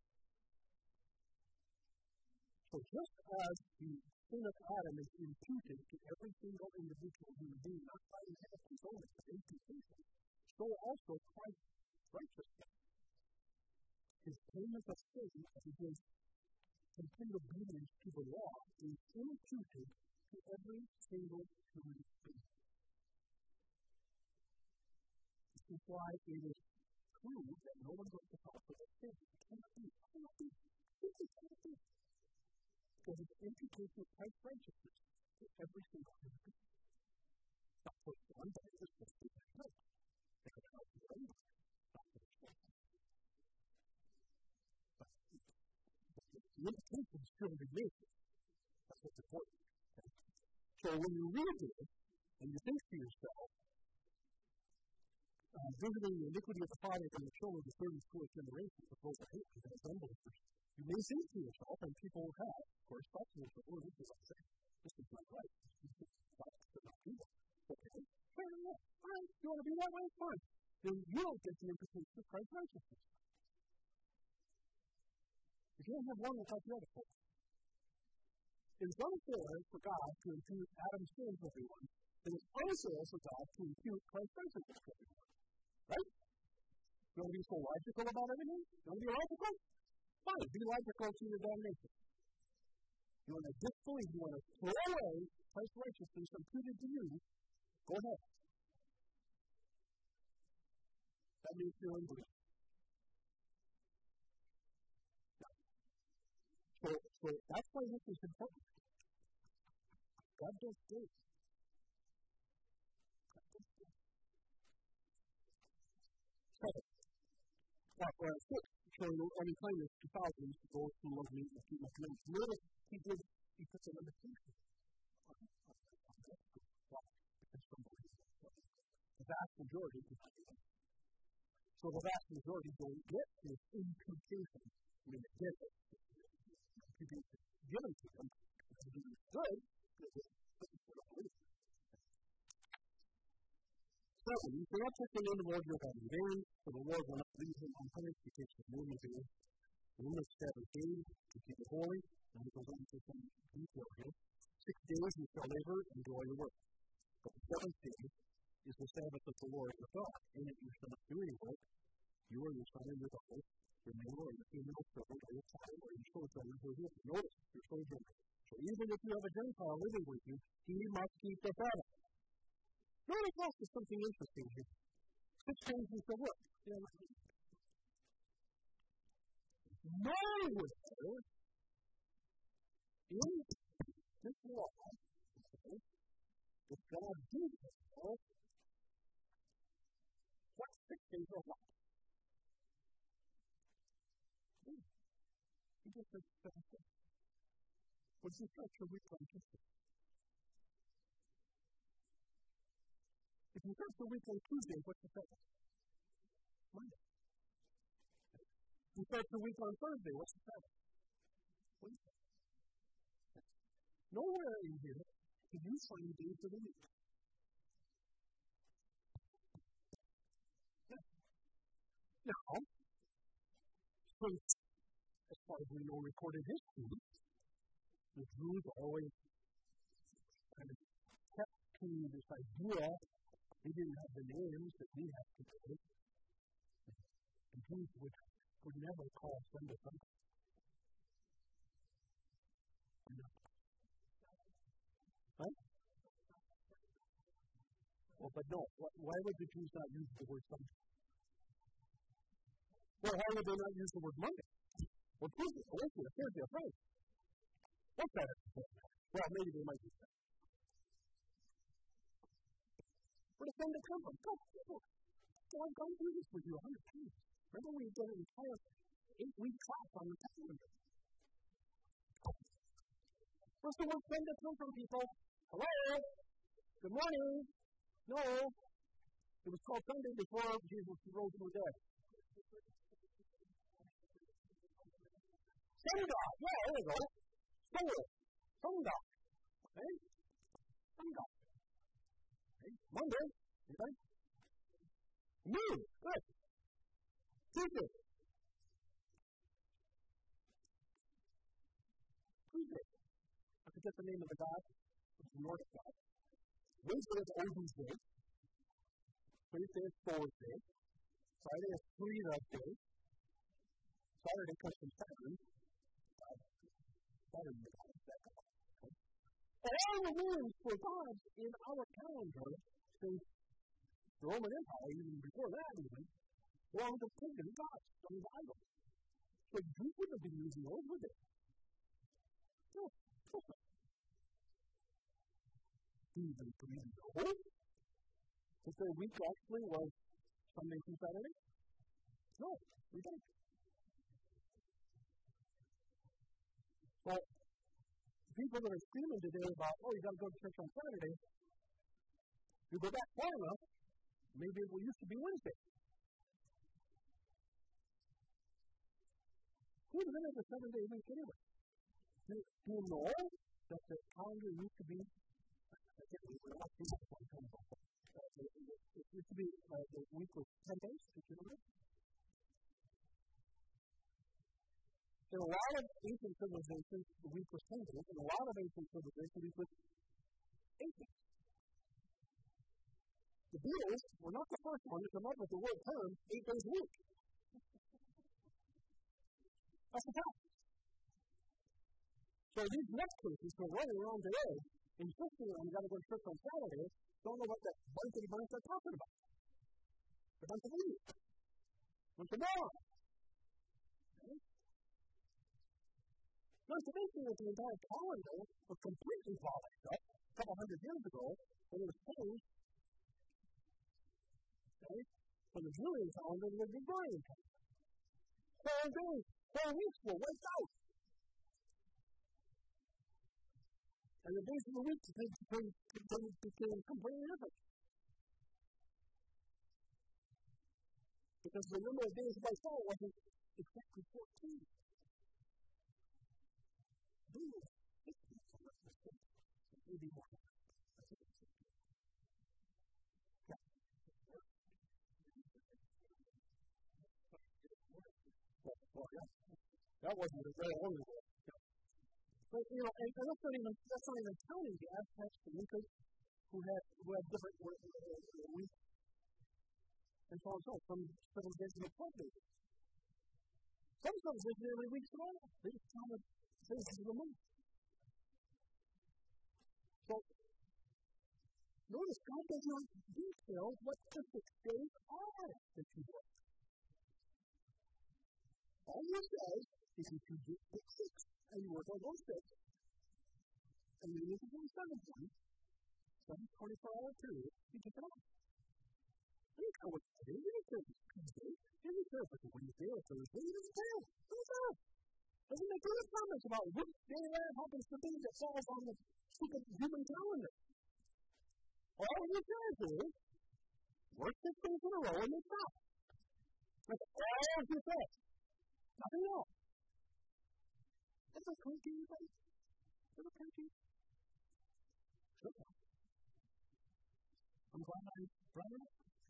So just as the sin of Adam is imputed to every single individual human being, not by inheritance only, but imputation, so also Christ's righteousness, his payment of sin, and his complete obedience to the law, is imputed to every single human being. This is why it is true that no one goes to hell for their sins. It cannot be. It cannot be. Simply cannot be. Because it's imputation of Christ's righteousness to every single human being. Not for one, but it's just for the other. They can help you anyway. Not for the choice. But the imputation is still the made. That's what's important. Okay? So when you read this, and you think to yourself, visiting the iniquity of the fathers and the children of the third and fourth generation of those that hate me, as unbelievers, you may think to yourself, and people have, of course, thought to themselves, oh, this is unsafe. This is not right. This is not do that. Okay, fair enough. All right, you want to be that way? Fine. Then you don't get the implication of Christ's righteousness. You can't have one without the other. It is unfair for God to impute Adam's sins to everyone, and it's unfair for God to impute Christ's righteousness to everyone. Right? You want to be so logical about everything? You want to be logical? Fine, be logical to your damnation. You want to disbelieve, you want to throw away Christ's righteousness imputed to you, go ahead. That means you're unbelief. So that's why this is important. God does this. Second, showing loving kindness to thousands, to those who love me and keep my commandments. Notice he puts a limitation. The vast majority do not do it. So the vast majority don't get this imputation. I mean, they get it. Imputation given to them. It's good. Seven, you cannot take the name of the Lord your God in vain, for the Lord will not leave him unpunished because the name of his name is 7 days to keep it holy, and he goes into some detail here. 6 days you shall labor and do all your work. But the 7th day is the Sabbath of the Lord your God. In it you shall not do any work, you or your son and your daughter, your male or your female servant, or your child, or your sojourner who is with you. Notice, your sojourner. So even if you have a Gentile living with you, he must keep the Sabbath. Notice also something interesting here. 6 days you shall work. Nowhere in this law does God detail what 6 days are like. He just says 7 days. What's the structure week on Tuesday? If you start the week on Tuesday, what's the Sabbath? Monday. If you start the week on Thursday, what's the Sabbath? Wednesday. Nowhere in here can you find days of the week. Now, since, as far as we know, recorded history, the Jews always kind of kept to this idea. They didn't have the names that we have today. The Jews would never call Sunday Sunday. Right? Well, but no. Why would the Jews not use the word Sunday? Well, why would they not use the word Monday? Well, Tuesday, Wednesday, Thursday, Friday. What's that? Well, maybe they might use that. Where does Sunday come from? I've gone through this with you 100 times. Remember we did an entire 8-week class on the calendar. Where's the word Sunday come from, people? Hello? Good morning? No. It was called Sunday before Jesus rose from the dead. Sunday. Yeah, there we go. Sunday. Okay? Sunday. Monday, okay? Moon, good. Tuesday. I forget the name of the god. It's the Nordic god. Wednesday is Odin's day. Thursday is Thor's day. Friday is Freda's day. Saturday comes from Saturn. Saturn is that god. All the names for gods in our calendar since the Roman Empire, even before that even, belonged to pagan gods, those idols. So you wouldn't be using those, would they? No, of course not. Do you even know that their week actually was Sunday through Saturday? No, we don't. Well, people that are screaming today about, you got to go to church on Saturday, you go back far enough, maybe it used to be Wednesday. Who invented the 7-day week anyway? Do you know that the calendar used to be, it used to be, the week was 10 days, did you know that? In a lot of ancient civilizations, the week was 10 days. In a lot of ancient civilizations, the week was 8 days. The Beatles were not the first one to come up with the word term, 8 days a week. That's the fact. So these next Christians who are running around today, insisting on you got to go to church on Saturday, don't know what that bunch they're talking about. A bunch of idiots. A bunch of morons. Okay? Now, it's amazing that the entire calendar was completely polished up a couple hundred years ago when it was changed, okay, from the Julian calendar to the Gregorian calendar. 4 days, 4 weeks were wiped out. And the days of the week became completely different. Because the number of days by fall wasn't exactly 14. Maybe more. Yeah. Well, yeah. That wasn't a very long ago. But, and that's not even counting the Aztecs, the Incas, who had different weeks, and so on and so on, from civilization to 12 days. Some civilizations didn't have weeks at all. They just counted phases of the month. So, notice God does not detail what specific days are that you work. All he says is if you do 6, and you work on those 6, and you look at the 7th one, 24-hour period, you take it off. You don't care what you do. You don't care if it's Tuesday. You don't care if it's Wednesday or Thursday. You don't care. You don't care. Doesn't make any comments about which day that happens to be that falls on the stupid human calendar. All he says is, work 6 days in a row and then stop. That's all he says. Nothing else. Is that cool to you, buddy? Is that okay to you? Sure. I'm glad I brought it up.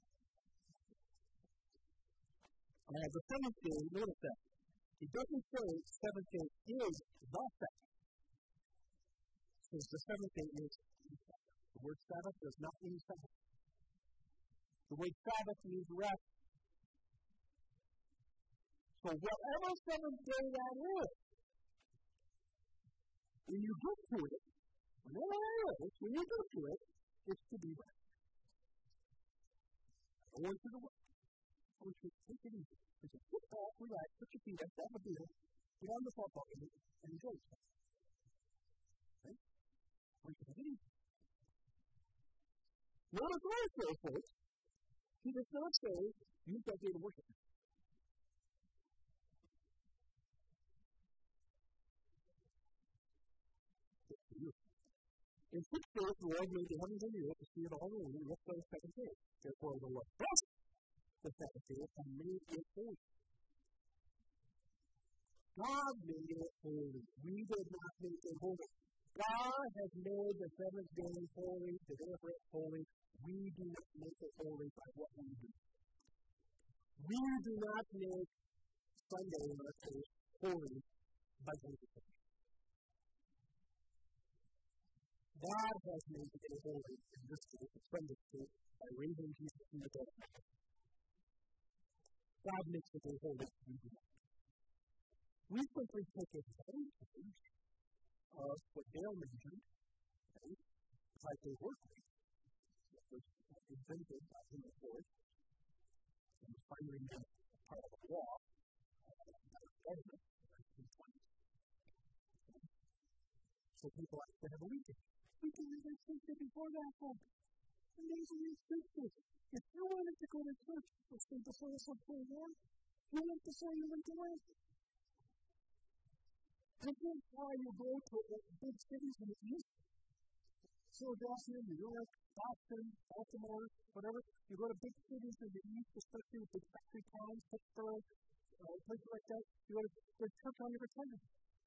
The 7th day, notice that. It doesn't say 7th day is the Sabbath. It says the 7th day is the Sabbath. The word Sabbath does not mean Sabbath. The word Sabbath means rest. So whatever 7th day that is, when you get to it, whenever it is, when you get to it, it's to be rest. I want you to work. I want you to take it easy. Just sit back, relax, put your feet up, have a beer, get on the football game, and enjoy yourself. Okay? I want you to take it easy. Notice also, folks, he does not say, use that day to worship him. In 6 days, the Lord made the heavens and the earth, the sea and all the land, and left on the 7th day. Therefore, the Lord blessed the 7th day and made it holy. God made it holy. We did not make it holy. God has made the 7th day holy, the day of rest holy. We do not make it holy by what we do. We do not make Sunday, in our case, holy by what we do. God has made the day holy, in this case, the Sunday case, by raising Jesus from the dead. God makes the day holy, we do not. We simply take advantage of what Dale mentioned, okay, 5-day work week, that was invented by Henry Ford, and was finally made part of the law by the government in the 1920s. So people like to have a weekend. We can have a Tuesday before that happened. Amazing Tuesday. If you wanted to go to church, let's say before the Civil War, you went to say you went to work. This is why you go to big cities in the east, Philadelphia, New York, Boston, Baltimore, whatever. You go to big cities in the east, especially with big factory towns, Pittsburgh, places like that. You go to church on every corner.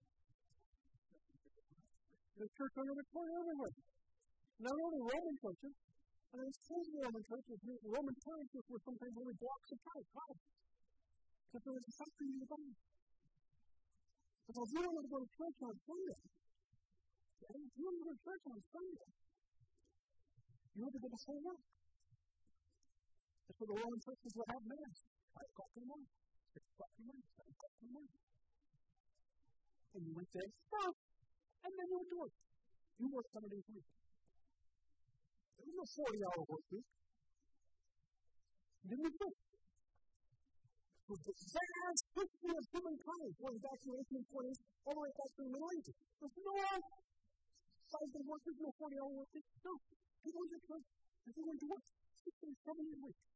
There's church on every corner everywhere. Not only Roman churches, and there's tons of Roman churches. Roman churches were sometimes only blocks apart. Why? Because there was a factory nearby. Because you don't want to go to church on Sunday. Okay? You don't want to go to church on Sunday. You want to go to whole work. And so the Roman churches will have mass. 5 o'clock in the morning. 6 o'clock in the morning. 7 o'clock in the morning. And you went there first. And then you went to work. You work 7 days a week. There was no 40-hour work week. Didn't exist. It was the vast history of humankind going back to the 1820s all the way back to the Middle Ages. There's no 5-day work week, no 40-hour work week. No. People went to church and they went to work 6 days, 7 days a week.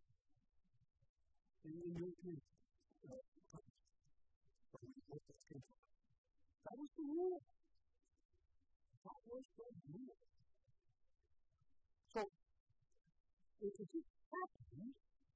In the European that was the rule. That was the rule. So, it just happened,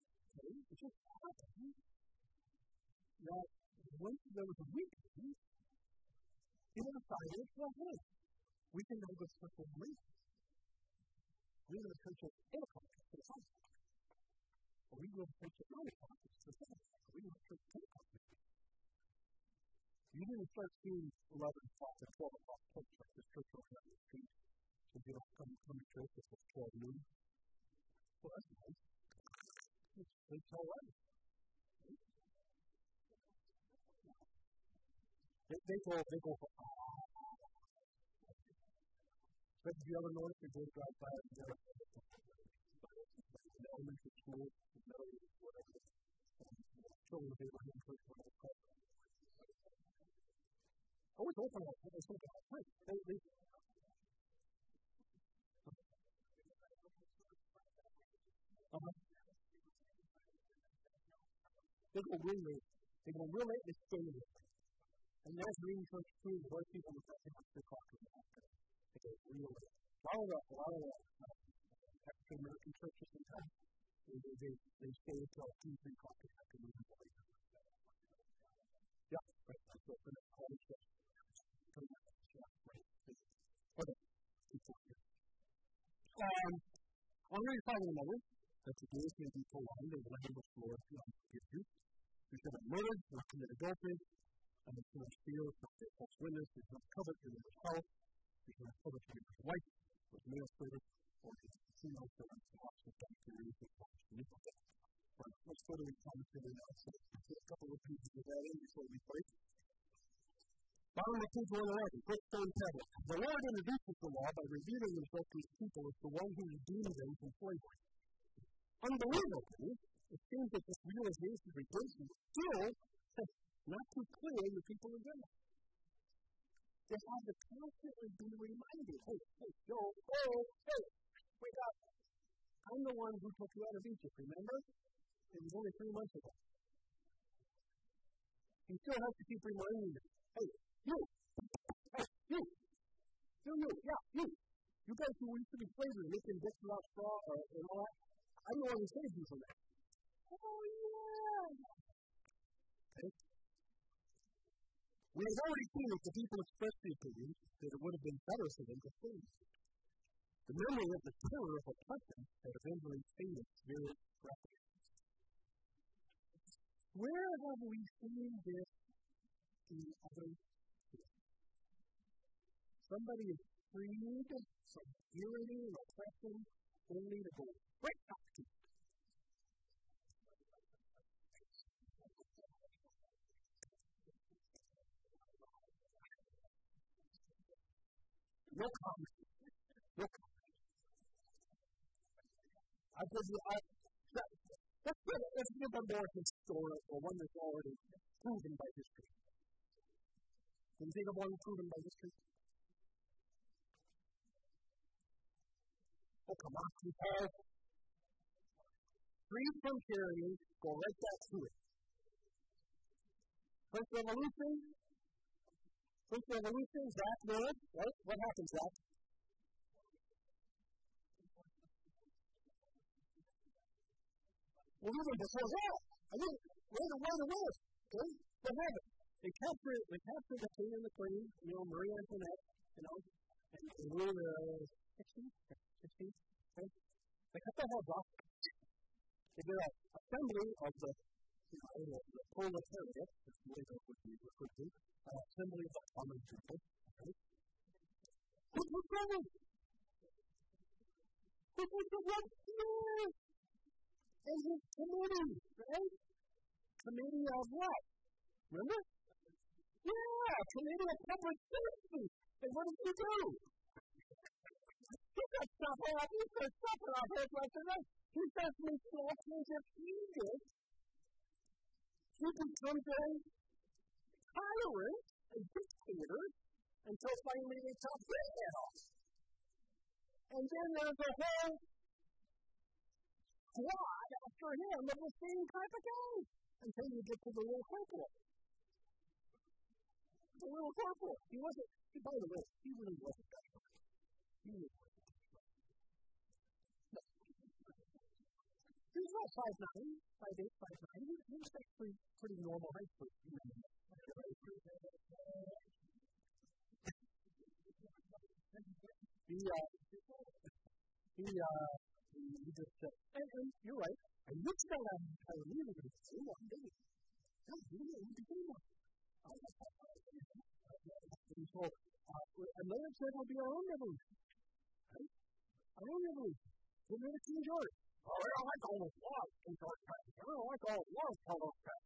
that once there was a weekend, people decided, well, hey, we can go to church on Wednesday. We go to church at 8 o'clock to the 5 o'clock. Or we go to church at 9 o'clock to the 7 o'clock. Or we go to church at 10 o'clock. You didn't start seeing 11 o'clock and 12 o'clock church like this church over down the street. So you don't come to church at 12 noon. Well, that's nice. It's all right. They go for but do you ever notice they go drive by and they're the elementary school, whatever, children of Abraham, whatever it's called. Oh, it's open all the time. They go real late. They go real late, they stay late. And there's Green Church too, those people with that much to talk about. They go real late. A lot of African American churches in town, they stay until 2, 3 o'clock in the afternoon. Yeah, right. That's what the college does. Okay. I'm going to talk in a moment that the days may be prolonged and the land of Lord gives you. You should have murdered, not commit adultery, and you should have steal, not bear false witness, you should have coveted your neighbor's house, you should have coveted your neighbor's wife, or the male servant, or his female servant, the house of God, to read the house of iniquity. Right, let's go to the commentary now. So, a couple of pieces of that in before we break. Bottom of page 111, First Stone Tablet. The Lord introduces the law by revealing himself to his people as the one who redeemed them from slavery. Unbelievably, it seems that this realization of redemption is still not too clear in the people in general. They have to constantly be reminded, hey, Joe, wake up. I'm the one who took you out of Egypt, remember? It was only 3 months ago. You still have to keep reminding them, hey, you. You guys who used to be slavery, making bits without straw and all that. I'm the one who saved you from that. Oh, yeah. Okay. We have already seen that the people expressed the opinion that it would have been better for them to stay. The memory of the terror of oppression had eventually faded very rapidly. Where have we seen this in other cases? Somebody is freed from tyranny and oppression only to go right back to it. No comment. Let's give a more historical one that's already proven by history. Can you think of one proven by history? Oh, come on, Paul. Freed from tyranny, go right back to it. French Revolution, Zach Miller, right? What happens, Zach? Well, even before that, where the war? Okay? What happened? They captured the king and the queen, Marie Antoinette, and ruled 16, okay? They cut their heads off. They did an assembly of the the proletariat, as the way that would be referred to, assembly of the common people. Okay? What was that? It was the Robespierre and his committee, right? Committee of what? Remember? Yeah, Committee of Public Safety. And what did he do? He said stuff off. He said stuff off his left and right. He says mistakes if he did. He becomes a tyrant, a dictator, until finally they chop his head off. And then there's a whole squad after him of the same type of guys until you get to the little corporal. The little corporal. He wasn't, by the way, he really wasn't that bad. He really wasn't that bad. No. He was about 5'9", 5'8", 5'9". He was actually pretty normal height for him. He just said, and you're right, I looked at him and I really didn't say one, did he? No, he didn't say one. And so, another said will be our own revolution. Right? Our own revolution. We're going to King George. Oh, I don't like all those laws, King George. I don't like all those laws, Paul.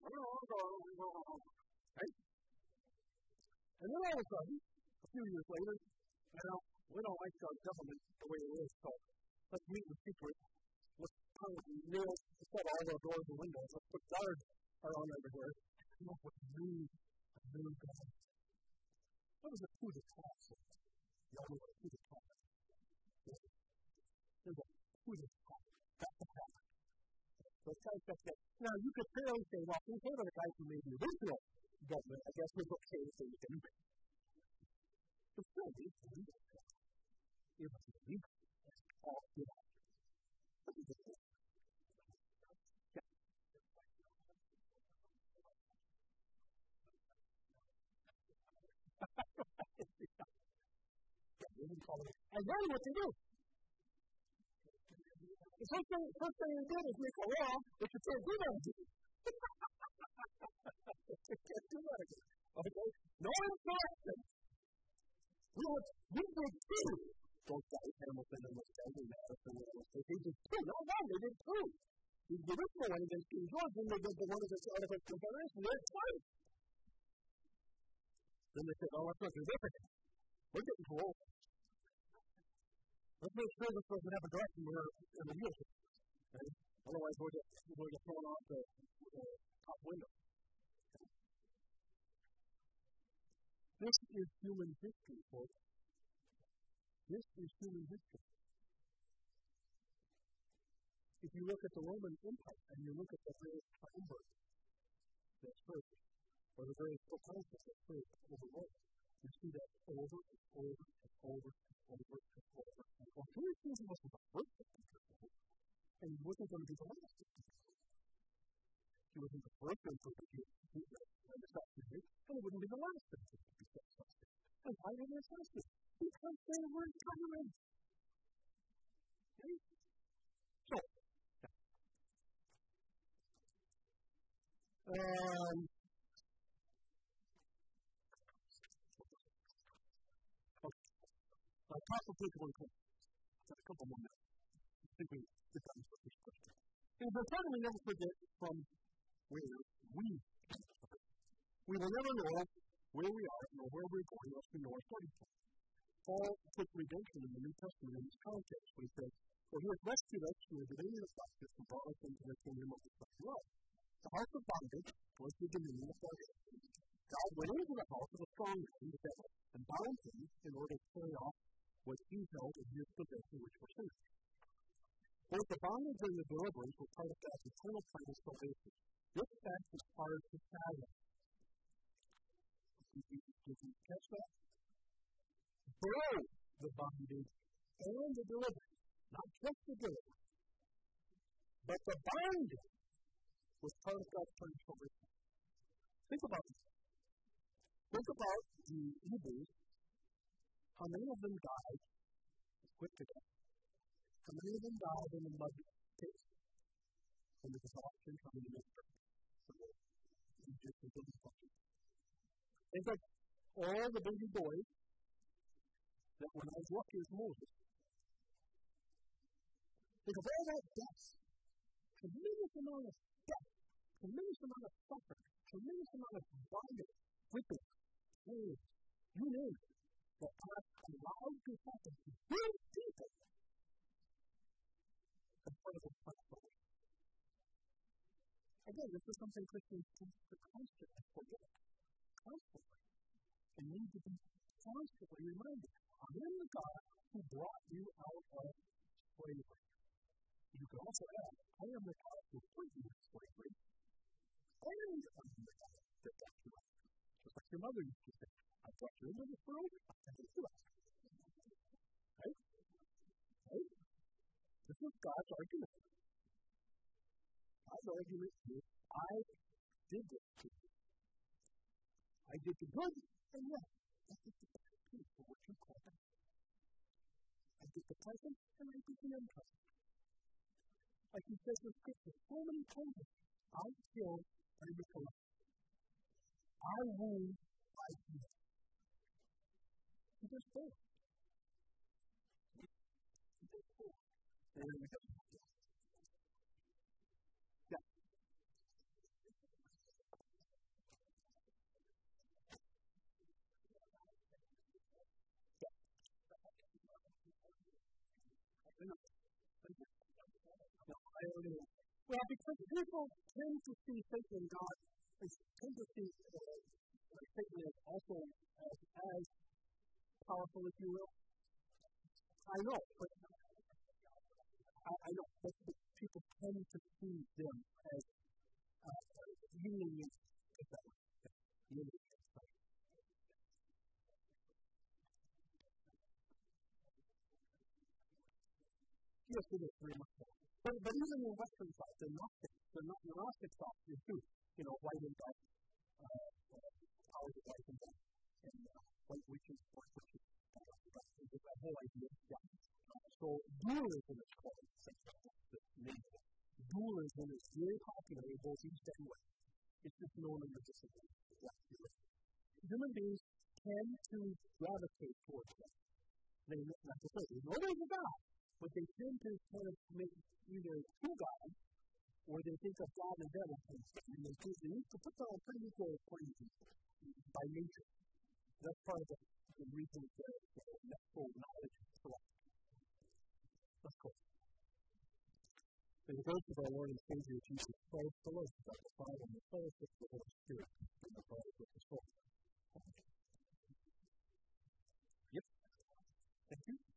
Right? And then all of a sudden, a few years later, we don't like our government the way it is, so let's meet in secret. Let's set all our doors and windows. Let's put guards around everywhere. Come up with a new government. That was a coup d'etat. Y'all know what a coup d'etat is. There's a coup d'etat. That's the problem. So it's kind of stuff that, now you could fairly say, well, in favor of the guys who made the original government, I guess it's okay to say you can do it. But still, it was illegal. It was illegal. All good. What is it? Yeah. And then what they do? The first thing they did is make a law that you can't do that again. You can't do that again. Okay? No enforcement. You did two. Those guys, Hamilton and those guys, and Madison and those guys, they did two. No, they did two. The original one against King George, then they did the one against the Articles of Confederation. They had twice. Then they said, oh, let's not do this again. We're getting too old. Let's make sure this doesn't have a direction where in the leadership. Okay? Otherwise, we'll get thrown off the top window. This is human history, folks. This is human history. If you look at the Roman Empire and you look at the various triumvirs that served, or the various proconsuls that served over Rome, you see that over and over and over and over and over. Well, Julius Caesar wasn't the first dictator, and he wasn't going to be the last dictator. He wasn't the first emperor to be assassinated, and he wouldn't be the last emperor to be assassinated. And why did they assassinate? Because they were tyrants. Okay? So, possibly a couple more minutes. I think we get done with this question. And it's important we never forget from where we will never know where we are, nor where we're going, unless we know our starting point. Paul puts redemption in the New Testament in this context when he says, for he has rescued us from the dominion of darkness and brought us into the kingdom of his son love. The house of bondage was the dominion of darkness. God went into the house of a strong man, the devil, and bound him in order to carry off what he held in his possession, which were sinners. Both the bondage and the deliverance were part of God's eternal plan of salvation. This fact is hard to fathom. Did you catch that? Both the bondage and the deliverance, not just the deliverance, but the bondage was part of God's plan of salvation. Think about this. Think about the Hebrews. How many of them died quick to death? How many of them died in the mud pit? And the exhaustion coming in the earth? Egypt and dysfunction. It's like all the baby boys that when I was lucky as Moses, think of all that death, tremendous amount of death, tremendous amount of suffering, tremendous amount of bondage, whipping, pain, you name it, that God allowed to happen to his people as part of his plan. Again, this is something Christians tend to constantly forget. Constantly. And need to be constantly reminded. I am the God who brought you out of slavery. You can also add, I am the God who put you in slavery. And I am the God that brought you out. Just like your mother used to say, I brought you into this world, I brought you out. Right? Right? This is God's argument. God's argument is, I did this to you. I did the good, and yes, I did the bad too, for what you call bad. I did the present, and I did the unpleasant. Like he says in Scripture, so many times, I kill, I recover. I wound, I heal. He does both. He does both. And we go. Yeah. Well, because people tend to see Satan and God, they tend to see Satan as also as powerful, if you will. I know, but people tend to see them as union, if that was union. Yes, it is very much so. But even in Western thought, the Gnostic thought is too. White and dark, powers of life and death, and white witches, black witches, that whole idea. Yeah. So dualism is called the name. Dualism is very popular in both East and West. It's just known in the discipline. Human beings tend to gravitate towards that. They know there's a God, but they tend to kind of make either two gods, or they think of God and devil, and they choose to put them on pretty equal equation by nature. That's part of the reason that natural knowledge is correct. That's cool. In the grace of our Lord and Savior Jesus Christ, the Lord of God the Father, and the fellowship of the Holy Spirit, and the Father with the soul. Yep. Thank you.